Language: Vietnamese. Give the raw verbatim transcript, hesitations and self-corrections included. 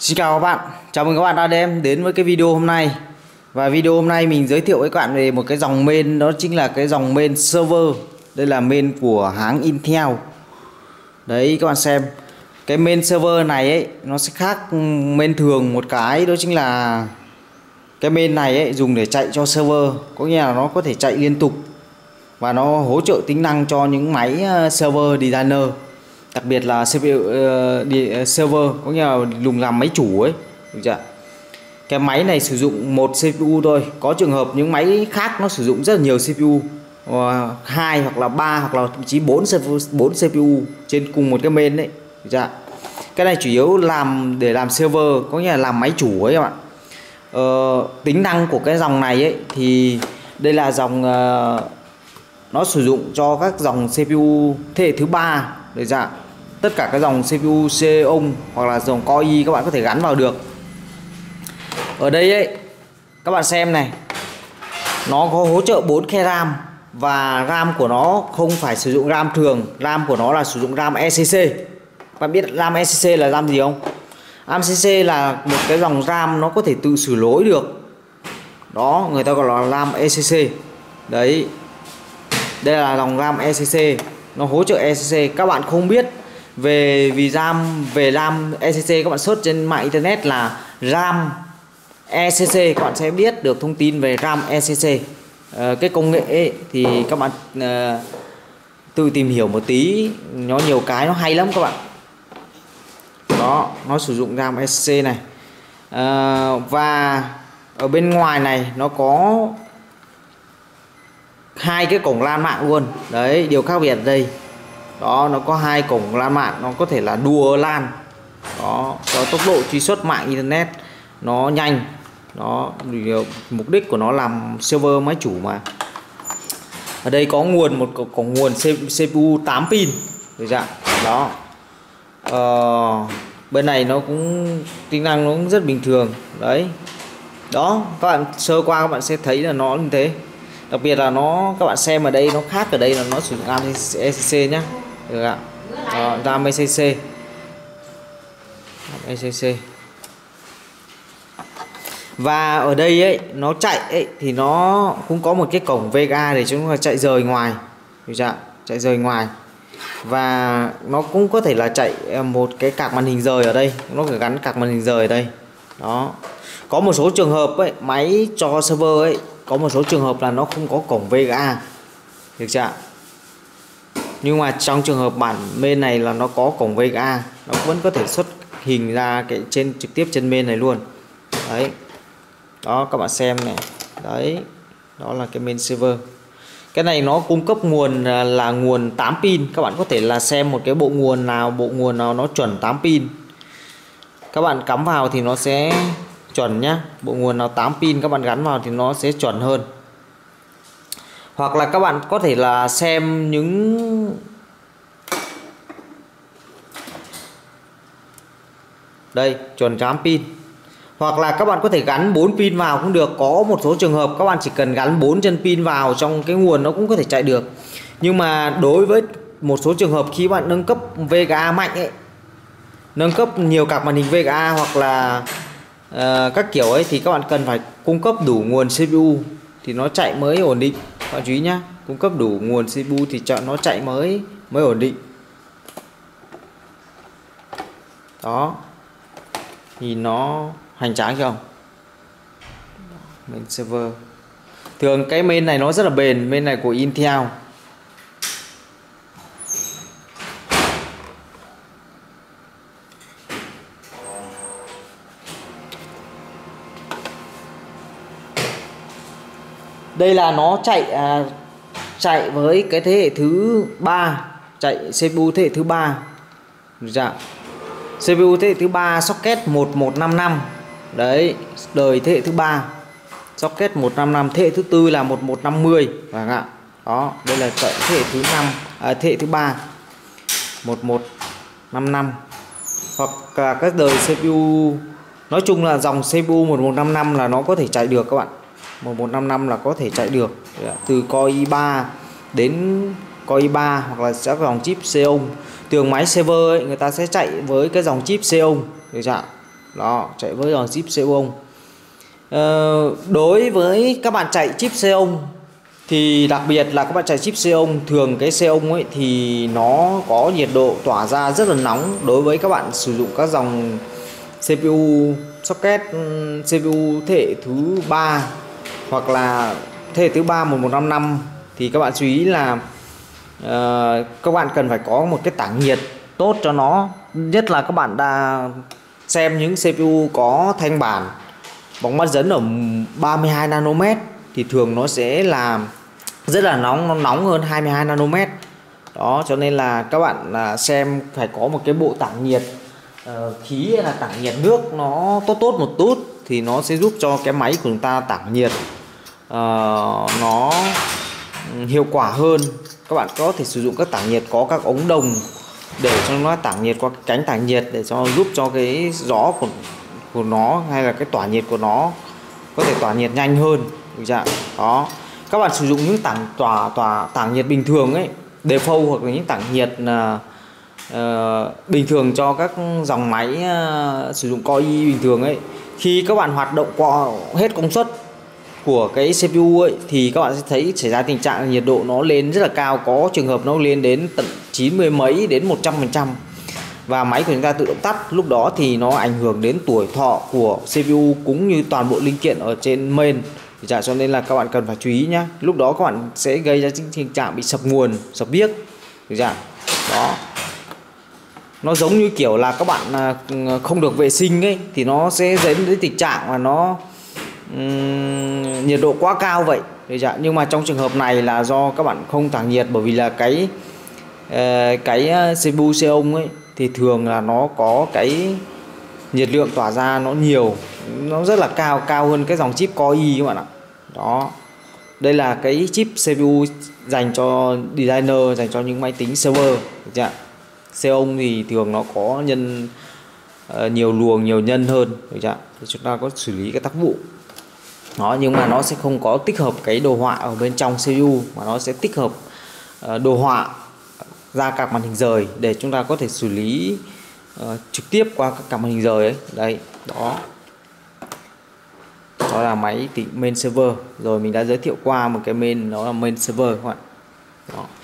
Xin chào các bạn, chào mừng các bạn đã đem đến với cái video hôm nay. Và video hôm nay mình giới thiệu với các bạn về một cái dòng main, đó chính là cái dòng main server. Đây là main của hãng Intel. Đấy các bạn xem, cái main server này ấy nó sẽ khác main thường một cái, đó chính là cái main này ấy dùng để chạy cho server, có nghĩa là nó có thể chạy liên tục và nó hỗ trợ tính năng cho những máy server designer, đặc biệt là xê pê u uh, server, có nghĩa là dùng làm máy chủ ấy, được chưa? Cái máy này sử dụng một xê pê u thôi, có trường hợp những máy khác nó sử dụng rất là nhiều xê pê u, hai hoặc là ba hoặc là thậm chí bốn bốn xê pê u trên cùng một cái main đấy, được chưa? Cái này chủ yếu làm để làm server, có nghĩa là làm máy chủ ấy các bạn. Ờ, tính năng của cái dòng này ấy thì đây là dòng uh, nó sử dụng cho các dòng xê pê u thế hệ thứ ba, được chưa? Tất cả các dòng xê pê u Xeon hoặc là dòng Core i các bạn có thể gắn vào được. Ở đây ấy các bạn xem này, nó có hỗ trợ bốn ke RAM và RAM của nó không phải sử dụng RAM thường, RAM của nó là sử dụng RAM e xê xê. Bạn biết RAM e xê xê là RAM gì không? RAM e xê xê là một cái dòng RAM nó có thể tự sửa lỗi được. Đó, người ta gọi là RAM e xê xê. Đấy. Đây là dòng RAM e xê xê, nó hỗ trợ e xê xê. Các bạn không biết về vì RAM về RAM e xê xê, các bạn search trên mạng internet là RAM e xê xê, các bạn sẽ biết được thông tin về RAM e xê xê. À, cái công nghệ ấy, thì các bạn à, tự tìm hiểu một tí, nó nhiều cái nó hay lắm các bạn. Đó, nó sử dụng RAM e xê xê này. À, và ở bên ngoài này nó có hai cái cổng LAN mạng luôn. Đấy, điều khác biệt ở đây. Đó, nó có hai cổng LAN mạng, nó có thể là dual LAN. Đó, cho tốc độ truy xuất mạng internet nó nhanh. Đó, mục đích của nó làm server máy chủ mà. Ở đây có nguồn một cổng nguồn xê pê u tám pin, được chưa? Đó. Ờ, bên này nó cũng tính năng nó cũng rất bình thường. Đấy. Đó, các bạn sơ qua các bạn sẽ thấy là nó như thế. Đặc biệt là nó, các bạn xem ở đây nó khác, ở đây là nó sử dụng RAM e xê xê nhá, được ạ. Đó, RAM e xê xê, e xê xê. Và ở đây ấy nó chạy ấy thì nó cũng có một cái cổng vê giê a để chúng ta chạy rời ngoài, được chưa? Chạy rời ngoài. Và nó cũng có thể là chạy một cái card màn hình rời ở đây, nó phải gắn card màn hình rời ở đây. Đó. Có một số trường hợp ấy, máy cho server ấy, có một số trường hợp là nó không có cổng vê giê a, được chưa? Nhưng mà trong trường hợp bản main này là nó có cổng vê giê a, nó vẫn có thể xuất hình ra cái trên trực tiếp trên main này luôn. Đấy. Đó, các bạn xem này. Đấy. Đó là cái main server. Cái này nó cung cấp nguồn là nguồn tám pin. Các bạn có thể là xem một cái bộ nguồn nào, bộ nguồn nào nó chuẩn tám pin. Các bạn cắm vào thì nó sẽ chuẩn nhá. Bộ nguồn nào tám pin các bạn gắn vào thì nó sẽ chuẩn hơn. Hoặc là các bạn có thể là xem những đây, chuẩn tám pin. Hoặc là các bạn có thể gắn bốn pin vào cũng được. Có một số trường hợp các bạn chỉ cần gắn bốn chân pin vào trong cái nguồn nó cũng có thể chạy được. Nhưng mà đối với một số trường hợp khi bạn nâng cấp vê giê a mạnh ấy, nâng cấp nhiều card màn hình vê giê a hoặc là uh, các kiểu ấy, thì các bạn cần phải cung cấp đủ nguồn xê pê u thì nó chạy mới ổn định. Các bạn chú ý nhá, cung cấp đủ nguồn xê pê u thì chọn nó chạy mới mới ổn định. Đó, nhìn nó hoành tráng không? Main server. Thường cái main này nó rất là bền, main này của Intel. Đây là nó chạy à, chạy với cái thế hệ thứ ba, chạy xê pê u thế hệ thứ ba. Dạ. xê pê u thế hệ thứ ba socket một một năm năm. Đấy, đời thế hệ thứ ba. Socket một năm năm, thế hệ thứ tư là một một năm mươi, vâng ạ. Đó, đây là chạy thế hệ thứ năm, à, thế hệ thứ ba. một một năm năm. Hoặc là các đời xê pê u, nói chung là dòng xê pê u một một năm năm là nó có thể chạy được các bạn. một một năm năm là có thể chạy được. Từ Core i ba đến Core i ba hoặc là các dòng chip Xeon. Thường máy server ấy, người ta sẽ chạy với cái dòng chip Xeon, được chưa? đó, chạy với dòng chip Xeon. Ờ, đối với các bạn chạy chip Xeon thì đặc biệt là các bạn chạy chip Xeon, thường cái Xeon ấy thì nó có nhiệt độ tỏa ra rất là nóng. Đối với các bạn sử dụng các dòng xê pê u socket xê pê u thế hệ thứ ba hoặc là thế hệ thứ ba một một năm năm thì các bạn chú ý là uh, các bạn cần phải có một cái tản nhiệt tốt cho nó. Nhất là các bạn đã xem những xê pê u có thanh bản bóng mắt dẫn ở ba mươi hai nanomet thì thường nó sẽ là rất là nóng, nó nóng hơn hai mươi hai nanomet. Đó, cho nên là các bạn là xem phải có một cái bộ tản nhiệt uh, khí hay là tản nhiệt nước nó tốt tốt một chút thì nó sẽ giúp cho cái máy của chúng ta tản nhiệt uh, nó hiệu quả hơn. Các bạn có thể sử dụng các tản nhiệt có các ống đồng để cho nó tản nhiệt qua cái cánh tản nhiệt để cho giúp cho cái gió của của nó hay là cái tỏa nhiệt của nó có thể tỏa nhiệt nhanh hơn, được chưa? Đó, các bạn sử dụng những tản tỏa tỏa tản nhiệt bình thường ấy, default hoặc là những tản nhiệt là uh, bình thường cho các dòng máy uh, sử dụng core i bình thường ấy, khi các bạn hoạt động qua hết công suất của cái xê pê u ấy thì các bạn sẽ thấy xảy ra tình trạng nhiệt độ nó lên rất là cao, có trường hợp nó lên đến tận chín mươi mấy đến một trăm phần trăm và máy của chúng ta tự động tắt. Lúc đó thì nó ảnh hưởng đến tuổi thọ của xê pê u cũng như toàn bộ linh kiện ở trên main. Cho nên là các bạn cần phải chú ý nhé. Lúc đó các bạn sẽ gây ra tình trạng bị sập nguồn, sập biếc. Được chưa? Đó. Nó giống như kiểu là các bạn không được vệ sinh ấy thì nó sẽ dẫn đến tình trạng mà nó um, nhiệt độ quá cao vậy. Được chưa? Nhưng mà trong trường hợp này là do các bạn không tản nhiệt, bởi vì là cái uh, cái xê pê u Xeon ấy thì thường là nó có cái nhiệt lượng tỏa ra nó nhiều, nó rất là cao, cao hơn cái dòng chip Core i các bạn ạ. Đó, đây là cái chip xê pê u dành cho designer, dành cho những máy tính server, được chưa? Xeon thì thường nó có nhân uh, nhiều luồng, nhiều nhân hơn, được chưa? Thì chúng ta có xử lý cái tác vụ. Đó, nhưng mà nó sẽ không có tích hợp cái đồ họa ở bên trong xê pê u mà nó sẽ tích hợp uh, đồ họa ra các màn hình rời để chúng ta có thể xử lý uh, trực tiếp qua các cảm màn hình rời ấy. Đây, đó. Đó là máy main server. Rồi mình đã giới thiệu qua một cái main, đó là main server các bạn. Đó.